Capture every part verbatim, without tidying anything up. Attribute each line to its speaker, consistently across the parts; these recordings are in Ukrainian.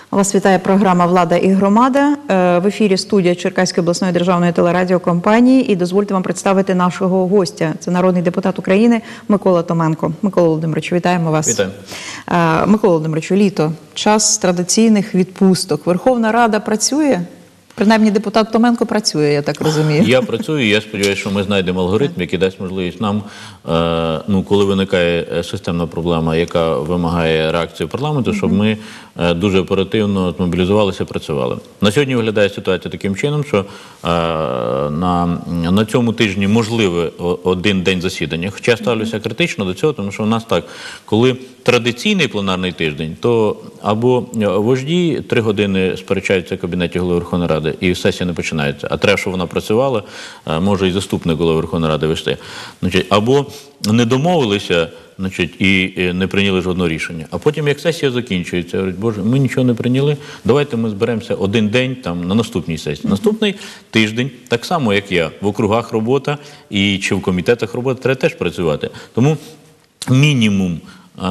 Speaker 1: Вас вітає програма «Влада і громада». В ефірі студія Черкаської обласної державної телерадіокомпанії. І дозвольте вам представити нашого гостя. Це народний депутат України Микола Томенко. Микола Володимировичу, вітаємо вас.
Speaker 2: Вітаю.
Speaker 1: Микола Володимировичу, літо, час традиційних відпусток. Верховна Рада працює? Принаймні депутат Томенко працює, я так розумію.
Speaker 2: Я працюю, я сподіваюся, що ми знайдемо алгоритм, який дасть можливість нам, ну, коли виникає системна проблема, яка вимагає реакції парламенту, щоб ми дуже оперативно змобілізувалися і працювали. На сьогодні виглядає ситуація таким чином, що на, на цьому тижні можливе один день засідання. Хоча я ставлюся критично до цього, тому що у нас так, коли традиційний пленарний тиждень, то або вожді три години сперечаються в кабінеті голови Верховної Ради, і сесія не починається. А треба, щоб вона працювала, може і заступник голови Верховної Ради вести. Значить, або не домовилися, значить, і не прийняли жодного рішення. А потім, як сесія закінчується, говорять, боже, ми нічого не прийняли, давайте ми зберемося один день там, на наступній сесії. Наступний тиждень, так само, як я, в округах робота і чи в комітетах робота, треба теж працювати. Тому мінімум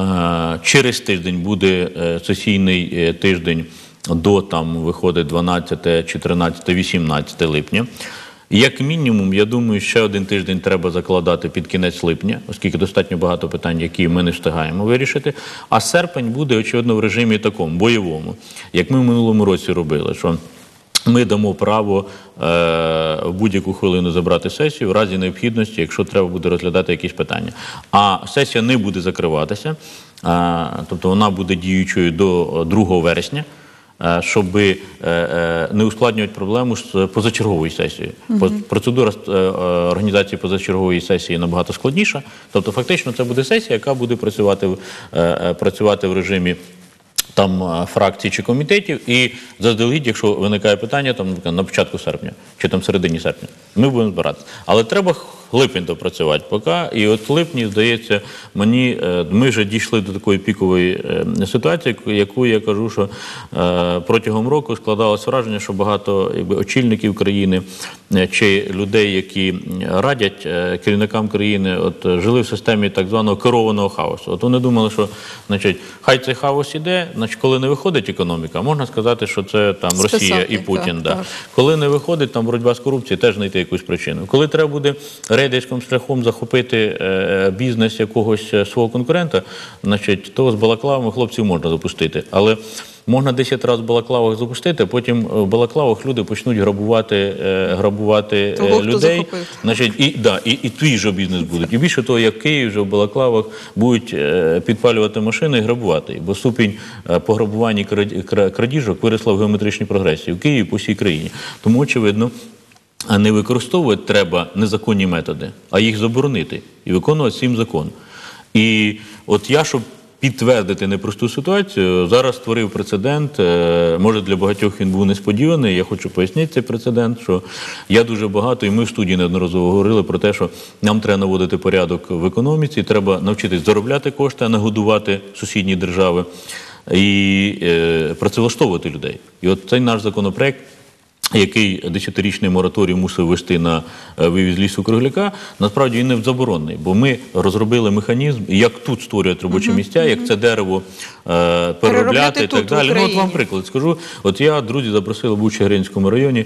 Speaker 2: через тиждень буде сесійний тиждень до, там, виходить дванадцяте, чотирнадцяте, вісімнадцяте липня. Як мінімум, я думаю, ще один тиждень треба закладати під кінець липня, оскільки достатньо багато питань, які ми не встигаємо вирішити. А серпень буде, очевидно, в режимі такому, бойовому, як ми в минулому році робили, що ми дамо право е, в будь-яку хвилину забрати сесію в разі необхідності, якщо треба буде розглядати якісь питання. А сесія не буде закриватися, е, тобто вона буде діючою до другого вересня, щоб не ускладнювати проблему з позачерговою сесією. Угу. Процедура організації позачергової сесії набагато складніша. Тобто, фактично, це буде сесія, яка буде працювати, працювати в режимі там фракцій чи комітетів, і заздалегідь, якщо виникає питання там на початку серпня, чи там в середині серпня, ми будемо збиратися. Але треба липень допрацювати поки, і от в липні, здається, мені, ми вже дійшли до такої пікової ситуації, яку я кажу, що протягом року складалось враження, що багато якби, очільників країни чи людей, які радять керівникам країни, от жили в системі так званого керованого хаосу. От вони думали, що, значить, хай цей хаос іде, значить, коли не виходить економіка, можна сказати, що це там Росія Списати, і Путін. Так, да. так. Коли не виходить там боротьба з корупцією, теж знайти якусь причину. Коли треба буде рейдерським шляхом захопити е, бізнес якогось свого конкурента, значить, то з балаклавами хлопців можна запустити. Але можна десять разів в балаклавах запустити, а потім в балаклавах люди почнуть грабувати, е, грабувати
Speaker 1: того,
Speaker 2: людей. Значить, і, да, і, і твій же бізнес будуть. І більше того, як в Києві вже в балаклавах будуть е, підпалювати машини і грабувати. Бо ступінь е, пограбування крадіжок виросла в геометричній прогресії в Києві по всій країні. Тому, очевидно, а не використовувати треба незаконні методи, а їх заборонити і виконувати сім закон. І от я, щоб підтвердити непросту ситуацію, зараз створив прецедент, може для багатьох він був несподіваний, я хочу пояснити цей прецедент, що я дуже багато, і ми в студії неодноразово говорили про те, що нам треба наводити порядок в економіці, треба навчитись заробляти кошти, а не годувати сусідні держави, і е, працевлаштовувати людей. І от цей наш законопроект, який десятирічний мораторій мусив вести на вивіз лісу-кругляка, насправді він не заборонений, бо ми розробили механізм, як тут створювати робочі місця, як це дерево е, переробляти і так далі. Ну, от вам приклад скажу. От я, друзі, запросили в Бучі-Гринському районі,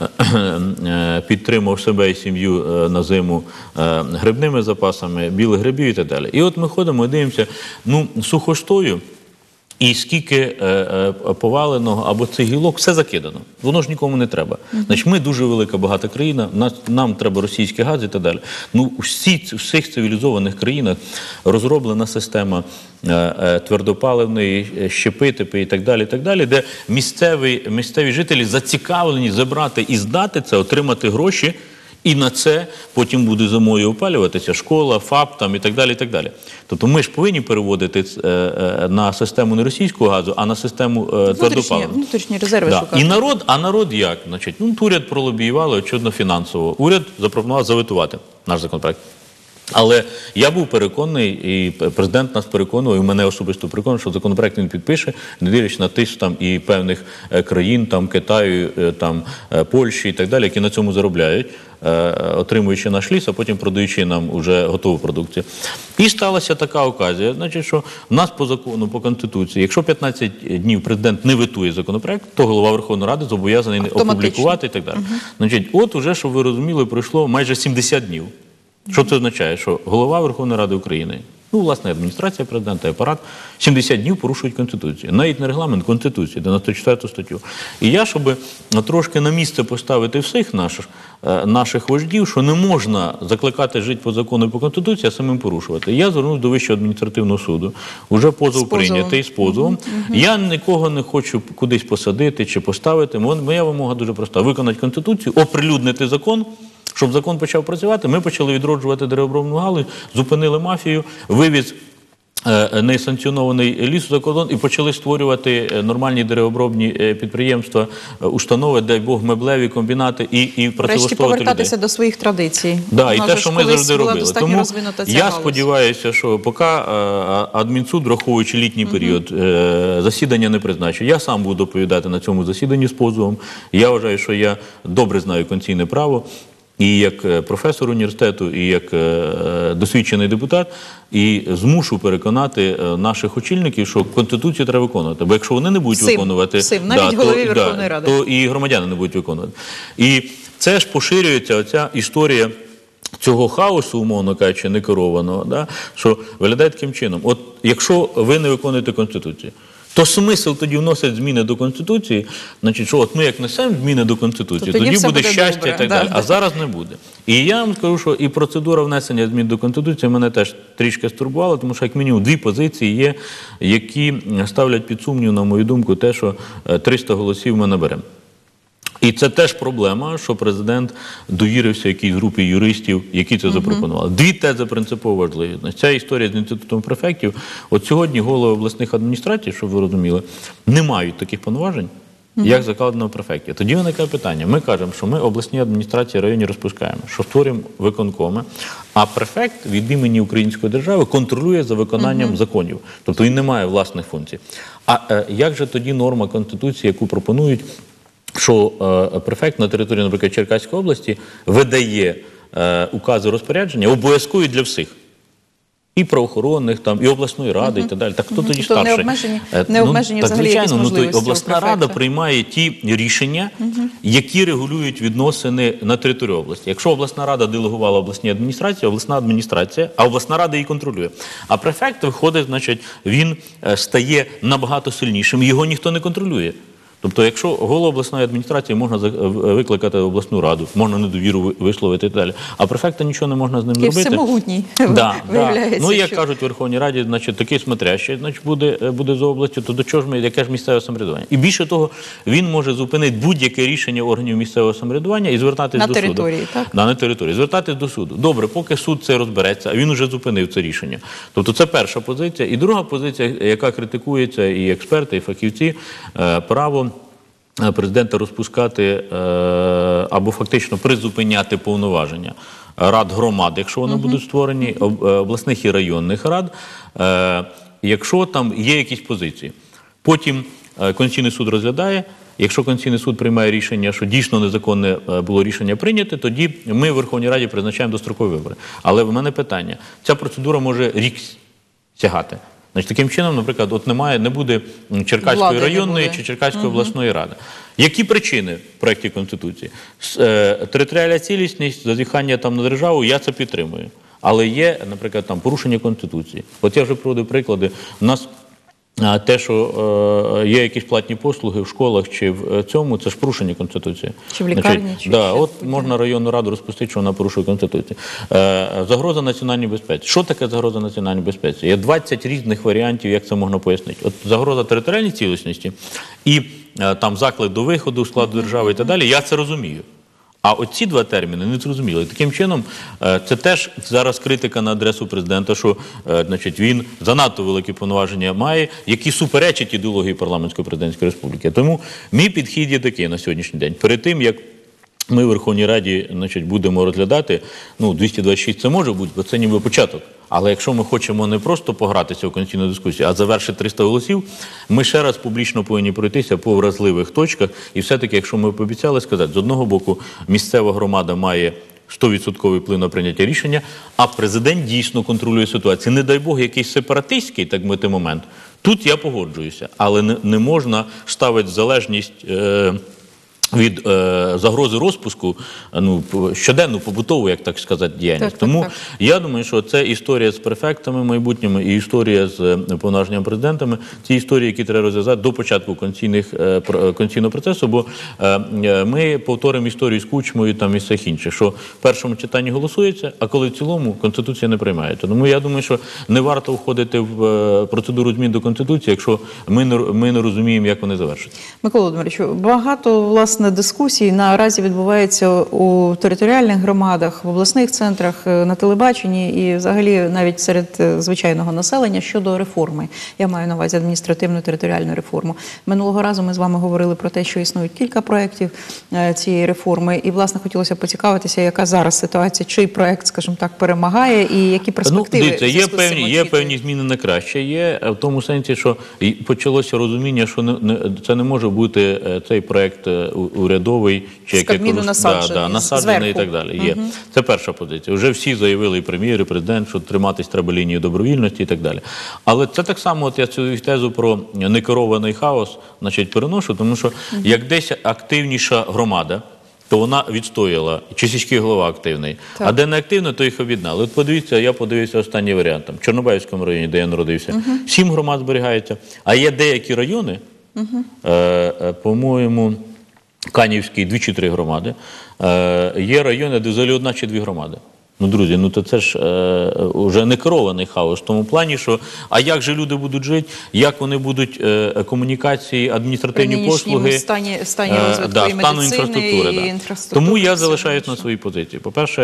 Speaker 2: е, підтримав себе і сім'ю е, на зиму е, грибними запасами, білих грибів і так далі. І от ми ходимо і дивимося, ну, сухостою, і скільки е, е, поваленого або цих гілок, все закидано. Воно ж нікому не треба. Uh-huh. Значить, ми дуже велика, багата країна, нас, нам треба російський газ і так далі. Ну, у всіх цивілізованих країнах розроблена система е, е, твердопаливної, щепи, типи і так далі, і так далі, де місцеві, місцеві жителі зацікавлені забрати і здати це, отримати гроші, і на це потім буде зимою опалюватися школа, ФАП там, і так далі, і так далі. Тобто ми ж повинні переводити е, е, на систему не російського газу, а на систему е, твердопаливну.
Speaker 1: Внутрішні резерви
Speaker 2: да.
Speaker 1: шукати.
Speaker 2: І народ, а народ як? Значить, ну, уряд пролобіювали, очевидно, фінансово. Уряд запропонував заветувати наш законопроект. Але я був переконаний, і президент нас переконував, і мене особисто переконував, що законопроект він підпише, не дивлячись на тиск там і певних е, країн, там Китаю, е, там е, Польщі і так далі, які на цьому заробляють, е, отримуючи наш ліс, а потім продаючи нам уже готову продукцію. І сталася така оказія, значить, що в нас по закону, по Конституції, якщо п'ятнадцять днів президент не ветує законопроект, то голова Верховної Ради зобов'язаний опублікувати і так далі. Угу. Значить, от уже, щоб ви розуміли, пройшло майже сімдесят днів. Що це означає? Що голова Верховної Ради України, ну, власне, адміністрація президента, апарат, сімдесят днів порушують Конституцію. Навіть не регламент, Конституції, дев'яносто четверту статтю. І я, щоб трошки на місце поставити всіх наших, наших вождів, що не можна закликати жити по закону і по Конституції, а самим порушувати. Я звернувся до Вищого адміністративного суду. Уже позов прийнятий з позовом. Угу. Я нікого не хочу кудись посадити чи поставити. Моя вимога дуже проста. Виконати Конституцію, оприлюднити закон. Щоб закон почав працювати, ми почали відроджувати деревообробну галузь, зупинили мафію, вивіз е, несанкціонований ліс за кордон і почали створювати нормальні деревообробні підприємства, установи, дай Бог, меблеві комбінати і, і працевлаштовувати людей.
Speaker 1: Врешті повертатися до своїх традицій.
Speaker 2: Да, і те, що ми завжди робили. Тому я
Speaker 1: галузь.
Speaker 2: сподіваюся, що поки е, адмінсуд, враховуючи літній період, е, засідання не призначив. Я сам буду доповідати на цьому засіданні з позовом. Я вважаю, що я добре знаю конституційне право. І як професор університету, і як е, досвідчений депутат, і змушу переконати е, наших очільників, що Конституцію треба виконувати. Бо якщо вони не будуть
Speaker 1: Сим,
Speaker 2: виконувати,
Speaker 1: сим. Навіть
Speaker 2: да,
Speaker 1: голові
Speaker 2: то,
Speaker 1: Верховної
Speaker 2: да,
Speaker 1: Ради.
Speaker 2: то і громадяни не будуть виконувати. І це ж поширюється оця історія цього хаосу, умовно кажучи, некерованого, да, що виглядає таким чином. От якщо ви не виконуєте Конституцію, то смисл тоді вносить зміни до Конституції, значить, що от ми як несемо зміни до Конституції,
Speaker 1: то тоді,
Speaker 2: тоді буде
Speaker 1: буде
Speaker 2: щастя
Speaker 1: добре.
Speaker 2: і так
Speaker 1: Да,
Speaker 2: далі.
Speaker 1: да.
Speaker 2: А зараз не буде. І я вам скажу, що і процедура внесення змін до Конституції мене теж трішки стурбувала, тому що як мінімум дві позиції є, які ставлять під сумнів, на мою думку, те, що триста голосів ми наберемо. І це теж проблема, що президент довірився якійсь групі юристів, які це запропонували. Дві тези принципово важливі. Ця історія з інститутом префектів. От сьогодні голови обласних адміністрацій, щоб ви розуміли, не мають таких повноважень, як закладено в префекті. Тоді виникає питання. Ми кажемо, що ми обласні адміністрації районні розпускаємо, що створюємо виконкоми, а префект від імені Української держави контролює за виконанням uh-huh. законів. Тобто він не має власних функцій. А е, як же тоді норма Конституції, яку пропонують, що е, префект на території, наприклад, Черкаської області видає е, укази розпорядження обов'язкові для всіх. І правоохоронних, там, і обласної ради, угу. і так далі. Так хто угу. тоді
Speaker 1: тобто
Speaker 2: старший?
Speaker 1: Не обмежені, не обмежені
Speaker 2: ну,
Speaker 1: взагалі
Speaker 2: так,
Speaker 1: якісь
Speaker 2: звичайно,
Speaker 1: можливості
Speaker 2: ну, то обласна рада приймає ті рішення, угу. які регулюють відносини на території області. Якщо обласна рада делегувала обласній адміністрації, обласна адміністрація, а обласна рада її контролює. А префект виходить, значить, він стає набагато сильнішим, його ніхто не контролює. Тобто, якщо голову обласної адміністрації можна викликати в обласну раду, можна недовіру висловити і так далі, а префекта нічого не можна з ним
Speaker 1: Такий
Speaker 2: зробити.
Speaker 1: всемогутній,
Speaker 2: да,
Speaker 1: виявляється.
Speaker 2: Да. Ну, як
Speaker 1: що...
Speaker 2: кажуть в Верховній Раді, значить, такий смотрящий, значить, буде, буде за областю, то до чого ж ми, яке ж місцеве самоврядування? І більше того, він може зупинити будь-яке рішення органів місцевого самоврядування і звертатись
Speaker 1: на
Speaker 2: до
Speaker 1: території,
Speaker 2: суду.
Speaker 1: Так?
Speaker 2: Да, на території. Звертатись до суду. Добре, поки суд це розбереться, а він вже зупинив це рішення. Тобто це перша позиція. І друга позиція, яка критикується і експерти, і фахівці, право президента розпускати е, або фактично призупиняти повноваження рад громад, якщо вони uh-huh. будуть створені, об, обласних і районних рад, е, якщо там є якісь позиції. Потім е, Конституційний суд розглядає, якщо Конституційний суд приймає рішення, що дійсно незаконне було рішення прийняте, тоді ми в Верховній Раді призначаємо дострокові вибори. Але в мене питання, ця процедура може рік сягати. Значить, таким чином, наприклад, от немає, не буде Черкаської Влади районної буде. Чи Черкаської угу. обласної ради. Які причини в проєкті Конституції? Е, територіальна цілісність, зазіхання там на державу, я це підтримую. Але є, наприклад, там порушення Конституції. От я вже проводив приклади. У нас а, те, що е, є якісь платні послуги в школах чи в цьому, це ж порушення Конституції.
Speaker 1: Чи в лікарні,
Speaker 2: Значить,
Speaker 1: чи
Speaker 2: да,
Speaker 1: ще
Speaker 2: от можна районну раду розпустити, що вона порушує Конституцію. Е, загроза національній безпеці. Що таке загроза національній безпеці? Є двадцять різних варіантів, як це можна пояснити. От загроза територіальній цілісності і е, там заклик до виходу в складу держави і так далі, я це розумію. А оці два терміни не зрозуміли. Таким чином, це теж зараз критика на адресу президента, що значить, він занадто великі повноваження має, які суперечать ідеології парламентської президентської республіки. Тому мій підхід є такий на сьогоднішній день. Перед тим, як ми в Верховній Раді, значить, будемо розглядати, ну, двісті двадцять шість це може бути, бо це ніби початок. Але якщо ми хочемо не просто погратися в конституційну дискусію, а завершити триста голосів, ми ще раз публічно повинні пройтися по вразливих точках. І все-таки, якщо ми пообіцяли сказати, з одного боку, місцева громада має сто відсотків вплив на прийняття рішення, а президент дійсно контролює ситуацію. Не дай Бог, якийсь сепаратистський, так мити, момент. Тут я погоджуюся, але не, не можна ставити залежність е, від е, загрози розпуску, ну, щоденну, побутову, як так сказати, діяльність.
Speaker 1: Так,
Speaker 2: Тому
Speaker 1: так, так.
Speaker 2: я думаю, що це історія з префектами майбутніми і історія з повноваженням президентами. Ці історії, які треба розв'язати до початку конституційних, е, конституційного процесу, бо е, ми повторимо історію з Кучмою там, і всіх інших, що в першому читанні голосується, а коли в цілому Конституція не приймається. Тому я думаю, що не варто входити в е, процедуру змін до Конституції, якщо ми не, ми не розуміємо, як вони завершаться.
Speaker 1: Микола Володимировичу, багато, власне, дискусій наразі відбувається у територіальних громадах, в обласних центрах, на телебаченні і взагалі навіть серед звичайного населення щодо реформи. Я маю на увазі адміністративну територіальну реформу. Минулого разу ми з вами говорили про те, що існують кілька проєктів цієї реформи. І, власне, хотілося б поцікавитися, яка зараз ситуація, чий проєкт, скажімо так, перемагає і які перспективи.
Speaker 2: Ну, дивіться, є певні, є певні зміни на краще. Є в тому сенсі, що почалося розуміння, що не, не, це не може бути цей проєкт урядовий, чи яке
Speaker 1: Кабміну насаджений,
Speaker 2: да, да, насаджений і так далі. Є. Угу. Це перша позиція. Вже всі заявили, і прем'єр, і президент, що триматись треба лінії добровільності і так далі. Але це так само, от я цю тезу про некерований хаос, значить, переношу, тому що угу. як десь активніша громада, то вона відстояла, чи сільський голова активний. Так. А де не активно, то їх об'єднали. От подивіться, я подивився останній варіант. Там, в Чорнобаївському районі, де я народився, угу. сім громад зберігається. А є деякі райони, угу. е, е, по-моєму, Канівський, дві чи три громади. Е, є райони, де взагалі одна чи дві громади. Ну, друзі, ну то це ж е, вже не керований хаос в тому плані, що а як же люди будуть жити, як вони будуть е, комунікації, адміністративні послуги,
Speaker 1: стані, стані розвитку
Speaker 2: е, да,
Speaker 1: і
Speaker 2: стану інфраструктури.
Speaker 1: І
Speaker 2: да.
Speaker 1: інфраструктури.
Speaker 2: Тому я залишаюсь на своїй позиції. По-перше,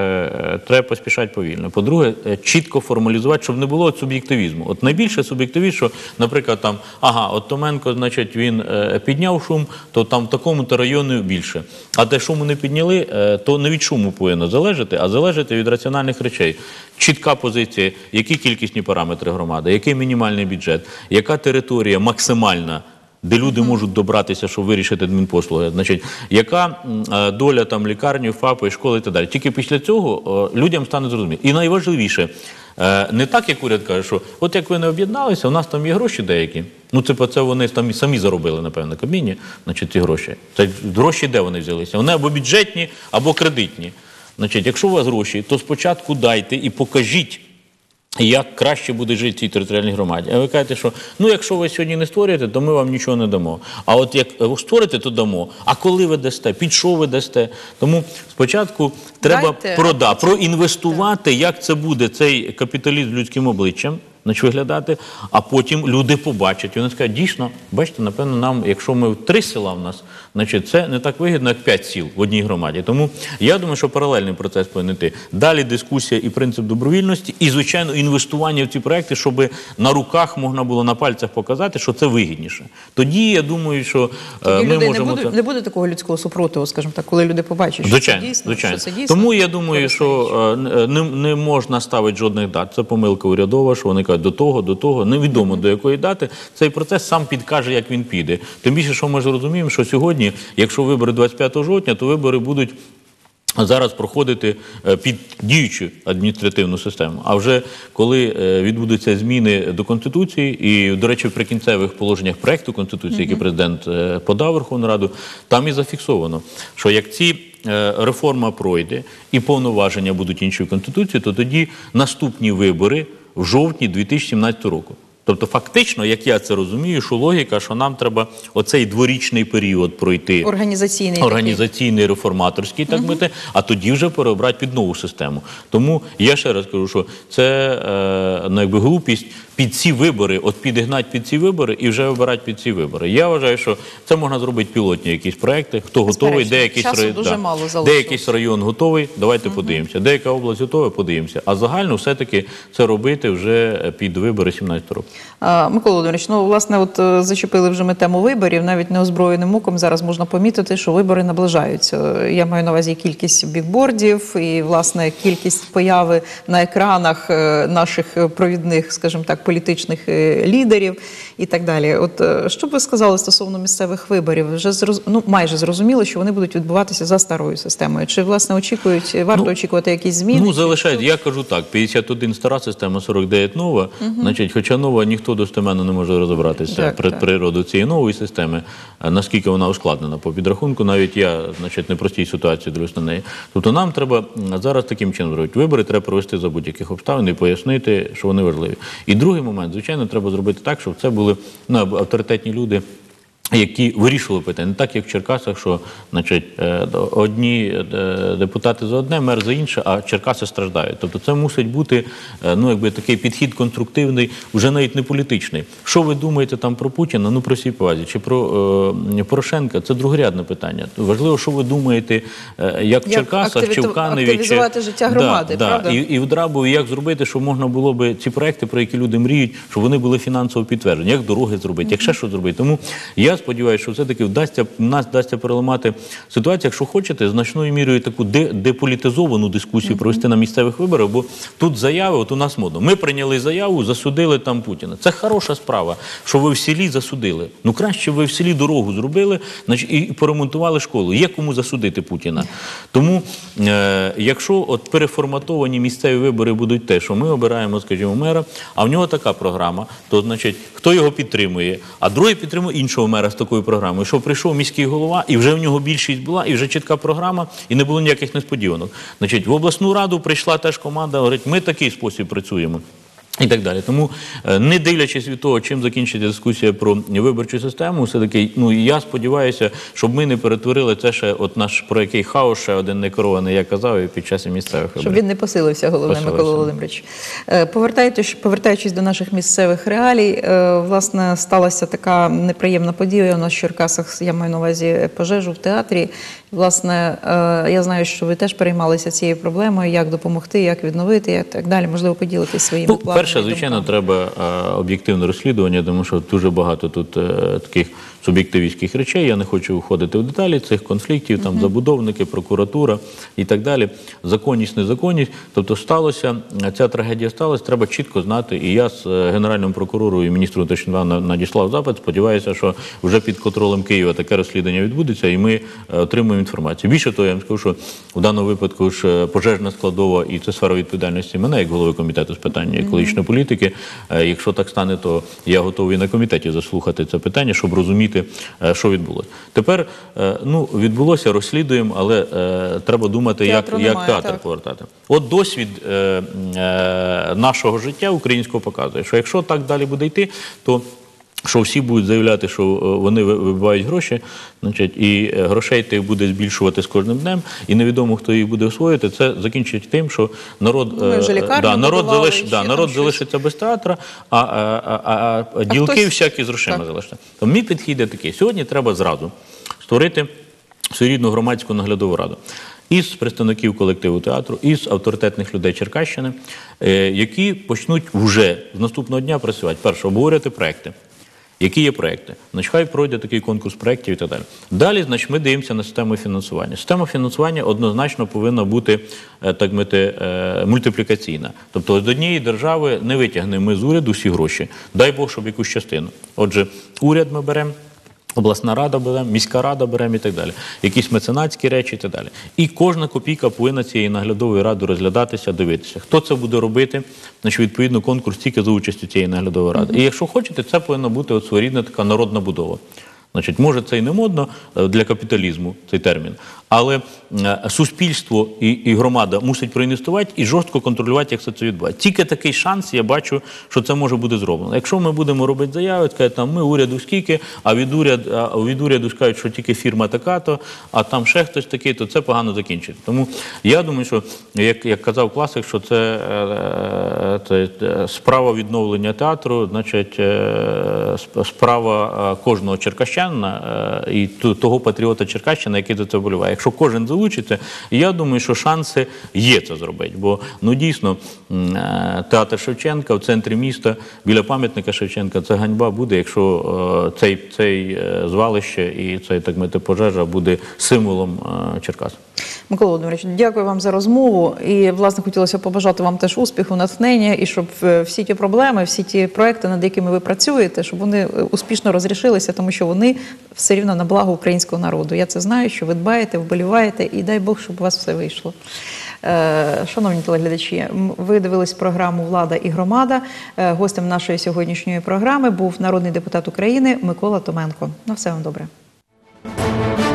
Speaker 2: е, треба поспішати повільно. По-друге, е, чітко формалізувати, щоб не було суб'єктивізму. От найбільше суб'єктивізм, що, наприклад, там, ага, от Томенко, значить, він е, підняв шум, то там в такому-то районі більше. А те шуму не підняли, е, то не від шуму повинно залежати, а залежить від раціональних речей. Чітка позиція, які кількісні параметри громади, який мінімальний бюджет, яка територія максимальна, де люди mm-hmm. можуть добратися, щоб вирішити адмінпослуги, значить, яка е, доля там лікарні, ФАПи, школи і так далі. Тільки після цього е, людям стане зрозуміло. І найважливіше, е, не так, як уряд каже, що от як ви не об'єдналися, у нас там є гроші деякі. Ну, це, це вони там самі заробили, напевно, Кабміні, значить, ці гроші. Це гроші де вони взялися? Вони або бюджетні, або кредитні. Значить, якщо у вас гроші, то спочатку дайте і покажіть, як краще буде жити цій територіальній громаді. А ви кажете, що ну, якщо ви сьогодні не створюєте, то ми вам нічого не дамо. А от як ви створите, то дамо. А коли ви дасте? Під що ви дасте? Тому спочатку треба про, да, проінвестувати, як це буде, цей капіталізм людським обличчям, значить, виглядати, а потім люди побачать. І вони скажуть, дійсно, бачите, напевно, нам, якщо ми три села в нас, значить, це не так вигідно, як п'ять сіл в одній громаді. Тому я думаю, що паралельний процес повинен йти. Далі дискусія і принцип добровільності, і, звичайно, інвестування в ці проекти, щоб на руках можна було на пальцях показати, що це вигідніше. Тоді, я думаю, що
Speaker 1: Тоді
Speaker 2: ми
Speaker 1: людей
Speaker 2: можемо...
Speaker 1: Не буде,
Speaker 2: це...
Speaker 1: не буде такого людського супротиву, скажімо так, коли люди побачать, що,
Speaker 2: звичайно,
Speaker 1: це, дійсно,
Speaker 2: звичайно.
Speaker 1: що це дійсно.
Speaker 2: Тому я думаю, що не, не можна ставити жодних дат. Це помилка урядова, що вони кажуть, до того, до того, невідомо до якої дати, цей процес сам підкаже, як він піде. Тим більше, що ми ж розуміємо, що сьогодні, якщо вибори двадцять п'ятого жовтня, то вибори будуть зараз проходити під діючу адміністративну систему. А вже коли відбудуться зміни до Конституції, і, до речі, в прикінцевих положеннях проекту Конституції, який президент подав Верховну Раду, там і зафіксовано, що як ці реформа пройде і повноваження будуть іншої Конституції, то тоді наступні вибори в жовтні дві тисячі сімнадцятого року. Тобто фактично, як я це розумію, що логіка, що нам треба оцей дворічний період пройти.
Speaker 1: Організаційний.
Speaker 2: Організаційний, реформаторський, так мити, угу. а тоді вже переобрати під нову систему. Тому я ще раз кажу, що це е, ну, якби глупість під ці вибори, от підігнати під ці вибори і вже вибирати під ці вибори. Я вважаю, що це можна зробити пілотні якісь проекти, хто готовий, де якийсь,
Speaker 1: часу
Speaker 2: рай...
Speaker 1: дуже
Speaker 2: да.
Speaker 1: мало
Speaker 2: де
Speaker 1: залишилось.
Speaker 2: якийсь район готовий, давайте угу. подивимося. Деяка область готова, подивимося. А загально все-таки це робити вже під вибори сімнадцятого року.
Speaker 1: А, Микола Володимирович, ну, власне, от е, зачепили вже ми тему виборів, навіть неозброєним оком зараз можна помітити, що вибори наближаються. Я маю на увазі кількість бікбордів і, власне, кількість появи на екранах е, наших провідних, скажімо так, політичних е, лідерів і так далі. От е, що б ви сказали стосовно місцевих виборів? Вже зроз... ну, майже зрозуміло, що вони будуть відбуватися за старою системою. Чи, власне, очікують, варто
Speaker 2: ну,
Speaker 1: очікувати якісь зміни?
Speaker 2: Ну, залишається. Я кажу так, п'ятдесят один стара система, сорок дев'ять нова. Угу. Значить, хоча нова, ніхто достеменно не може розібратися
Speaker 1: так,
Speaker 2: при
Speaker 1: так.
Speaker 2: природу цієї нової системи, наскільки вона ускладнена по підрахунку. Навіть я, значить, не простій ситуації дивлюсь на неї. Тобто нам треба зараз таким чином робити. Вибори треба провести за будь-яких обставин і пояснити, що вони важливі. І другий момент, звичайно, треба зробити так, щоб це були ну, авторитетні люди, які вирішували питання. Не так, як в Черкасах, що значить, одні депутати за одне, мер за інше, а Черкаси страждають. Тобто це мусить бути ну, якби, такий підхід конструктивний, вже навіть не політичний. Що ви думаєте там про Путіна, ну про всій повазі, чи про е, Порошенка, це другорядне питання. Важливо, що ви думаєте, е, як в як Черкасах, чи в Каневі.
Speaker 1: Активізувати чи... життя громади,
Speaker 2: да,
Speaker 1: правда?
Speaker 2: Да. І, і в Драбові, як зробити, щоб можна було би ці проекти, про які люди мріють, щоб вони були фінансово підтверджені, як дороги зробити, як ще що зробити. Тому я сподіваюся, що все-таки вдасться, нас вдасться переламати ситуацію, якщо хочете, значною мірою таку де, деполітизовану дискусію mm-hmm. провести на місцевих виборах, бо тут заяви, от у нас модно. Ми прийняли заяву, засудили там Путіна. Це хороша справа, що ви в селі засудили. Ну краще ви в селі дорогу зробили, значить, і поремонтували школу. Є кому засудити Путіна. Тому, е, якщо от переформатовані місцеві вибори будуть те, що ми обираємо, скажімо, мера, а в нього така програма, то, значить, хто його підтримує, а другий підтримує іншого мера з такою програмою, що прийшов міський голова, і вже в нього більшість була, і вже чітка програма, і не було ніяких несподіванок. Значить, в обласну раду прийшла теж команда, говорить, ми такий спосіб працюємо. І так далі. Тому, не дивлячись від того, чим закінчиться дискусія про виборчу систему, все-таки, ну, я сподіваюся, щоб ми не перетворили це ще, от наш, про який хаос ще один не керований, я казав, і під час місцевих виборів.
Speaker 1: Щоб він не посилився, головне, Микола Володимирович. Повертаючись, повертаючись до наших місцевих реалій, власне, сталася така неприємна подія у нас в Черкасах, я маю на увазі пожежу в театрі. Власне, я знаю, що ви теж переймалися цією проблемою, як допомогти, як відновити, і так далі. Можливо, поділитись своїми
Speaker 2: ну,
Speaker 1: планами.
Speaker 2: Перше, звичайно, треба а, об'єктивне розслідування, тому що дуже багато тут а, таких суб'єктивістських речей. Я не хочу входити в деталі цих конфліктів, там, uh-huh. забудовники, прокуратура і так далі. Законність, незаконність. Тобто сталося, ця трагедія сталася, треба чітко знати. І я з Генеральним прокурором і міністром внутрішніх справ надіслав запит. Сподіваюся, що вже під контролем Києва таке розслідування відбудеться, і ми отримуємо інформацію. Більше того, я вам скажу, що в даному випадку ж пожежна складова, і це сфера відповідальності мене, як голови комітету з питань екологічної політики. Якщо так стане, то я готовий на комітеті заслухати це питання, щоб розуміти, що відбулося. Тепер, ну, відбулося, розслідуємо, але е, треба думати, як, як театр так. повертати. От досвід е, е, нашого життя українського показує, що якщо так далі буде йти, то що всі будуть заявляти, що вони вибивають гроші, значить, і грошей тих буде збільшувати з кожним днем, і невідомо, хто їх буде освоїти, це закінчить тим, що народ, да, народ, залиш, да, народ залишиться без театра, а, а, а, а ділки хтось... всякі з грошима залишаться. То мій підхід є такий. Сьогодні треба зразу створити своєрідну громадську наглядову раду із представників колективу театру, із авторитетних людей Черкащини, які почнуть вже з наступного дня працювати. Перше, обговорювати проекти. Які є проекти? Значить, хай пройде такий конкурс проєктів і так далі. Далі, значить, ми дивимося на систему фінансування. Система фінансування однозначно повинна бути, так мити, мультиплікаційна. Тобто, з однієї держави не витягнемо ми з уряду всі гроші. Дай Бог, щоб якусь частину. Отже, уряд ми беремо, обласна рада беремо, міська рада беремо і так далі. Якісь меценатські речі і так далі. І кожна копійка повинна цієї наглядової ради розглядатися, дивитися. Хто це буде робити? Значить, відповідно, конкурс тільки за участю цієї наглядової ради. Mm-hmm. І якщо хочете, це повинна бути от своєрідна така народна будова. Значить, може, це і не модно для капіталізму, цей термін, але суспільство і, і громада мусить проінвестувати і жорстко контролювати, як це, це відбувається. Тільки такий шанс, я бачу, що це може бути зроблено. Якщо ми будемо робити заяви, сказати, там, ми уряду скільки, а від уряду, а від уряду скажуть, що тільки фірма така-то, а там ще хтось такий, то це погано закінчить. Тому я думаю, що, як, як казав класик, що це, це справа відновлення театру, значить, справа кожного черкащанина і того патріота Черкащини, який за це вболіває. Якщо кожен залучиться, я думаю, що шанси є це зробити. Бо, ну, дійсно, театр Шевченка в центрі міста, біля пам'ятника Шевченка, це ганьба буде, якщо цей, цей звалище і цей, так мовити, пожежа буде символом Черкас.
Speaker 1: Микола Володимирович, дякую вам за розмову. І, власне, хотілося побажати вам теж успіху, натхнення, і щоб всі ті проблеми, всі ті проекти, над якими ви працюєте, щоб вони успішно розрішилися, тому що вони все рівно на благо українського народу. Я це знаю, що ви дбаєте, вболіваєте, і дай Бог, щоб у вас все вийшло. Шановні телеглядачі, ви дивились програму «Влада і громада». Гостем нашої сьогоднішньої програми був народний депутат України Микола Томенко. На все вам добре.